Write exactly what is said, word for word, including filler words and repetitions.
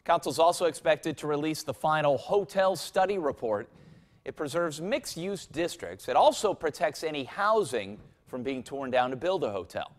Council's also expected to release the final hotel study report. It preserves mixed-use districts. It also protects any housing from being torn down to build a hotel.